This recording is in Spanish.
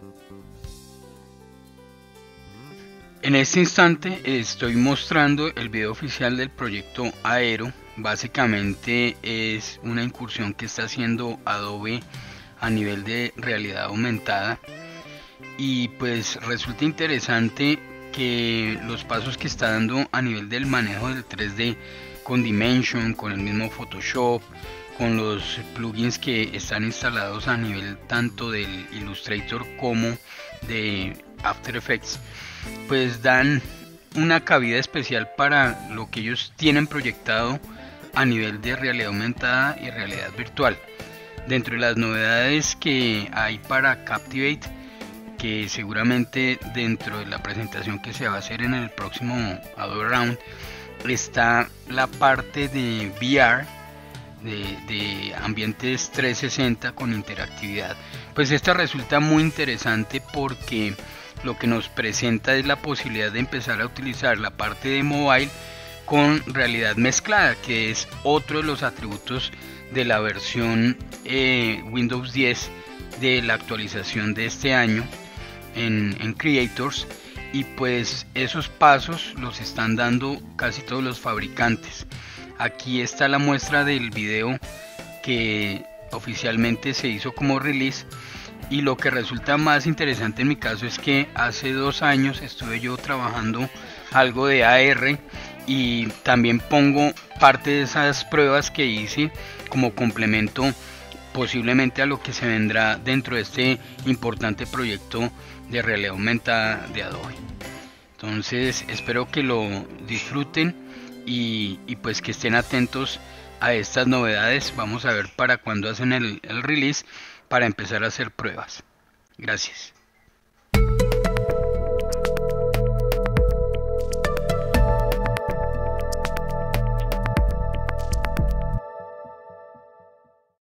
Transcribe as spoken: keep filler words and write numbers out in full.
En este instante estoy mostrando el video oficial del proyecto Aero. Básicamente es una incursión que está haciendo Adobe a nivel de realidad aumentada, y pues resulta interesante que los pasos que está dando a nivel del manejo del tres D con Dimension, con el mismo Photoshop, con los plugins que están instalados a nivel tanto del Illustrator como de After Effects, pues dan una cabida especial para lo que ellos tienen proyectado a nivel de realidad aumentada y realidad virtual. Dentro de las novedades que hay para Captivate, que seguramente dentro de la presentación que se va a hacer en el próximo Adobe Round, está la parte de V R, de, de ambientes trescientos sesenta con interactividad. Pues esta resulta muy interesante porque lo que nos presenta es la posibilidad de empezar a utilizar la parte de mobile con realidad mezclada, que es otro de los atributos de la versión eh, Windows diez de la actualización de este año en, en Creators. Y pues esos pasos los están dando casi todos los fabricantes. Aquí está la muestra del video que oficialmente se hizo como release, y lo que resulta más interesante en mi caso es que hace dos años estuve yo trabajando algo de A R, y también pongo parte de esas pruebas que hice como complemento posiblemente a lo que se vendrá dentro de este importante proyecto de realidad aumentada de Adobe. Entonces espero que lo disfruten y, y pues que estén atentos a estas novedades. Vamos a ver para cuándo hacen el, el release para empezar a hacer pruebas. Gracias.